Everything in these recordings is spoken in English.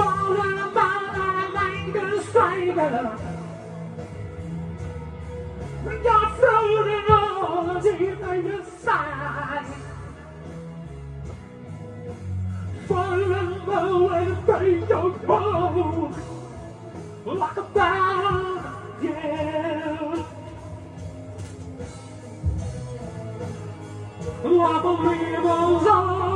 falling about like a striker. You're floating on deep in your side. Falling low and break your bones like a bad, yeah. I believe goes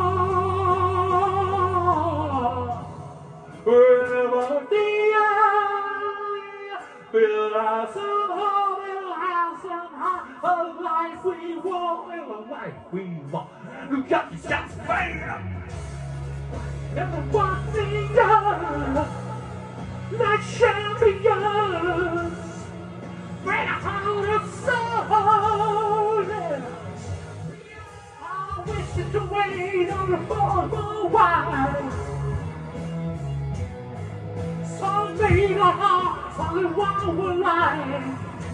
on wherever the eye build us a home, build us a heart, a life we want, a life we want. You got to just fail. And one thing done, like champions, bring a heart of soul. I wish to wait on the phone for a while. Some made a heart, only one will lie.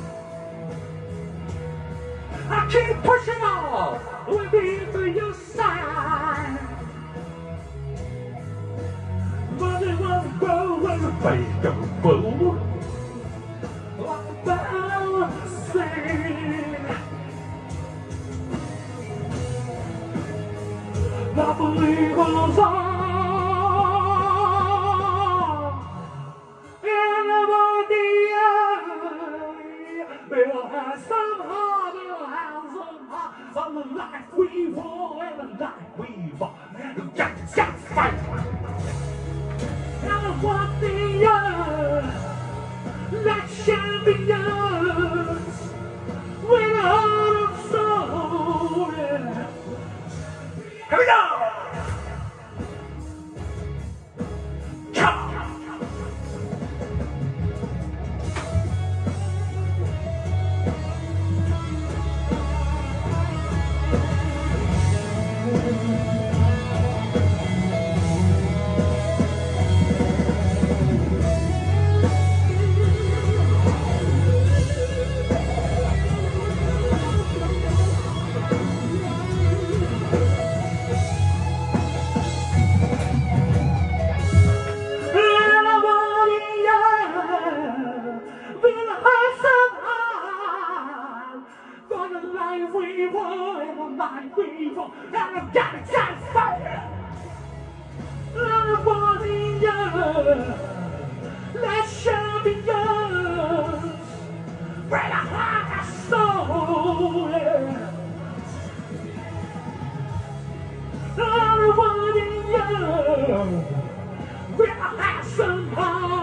I keep pushing on, we'll be for your side. Money won't go when the faith don't move. Like a bell sing. I believe goes on. And the eye, we'll have some heart, we'll have some heart, on the life we want, and the life we want. You got to fight. And I want the earth like champions with a heart of soul. Yeah. Here we go! We want, and the life we want, and I've got to just fire. And I want the earth, let's champions, bring a heart and soul. Yeah. And I want the earth, bring a heart somehow.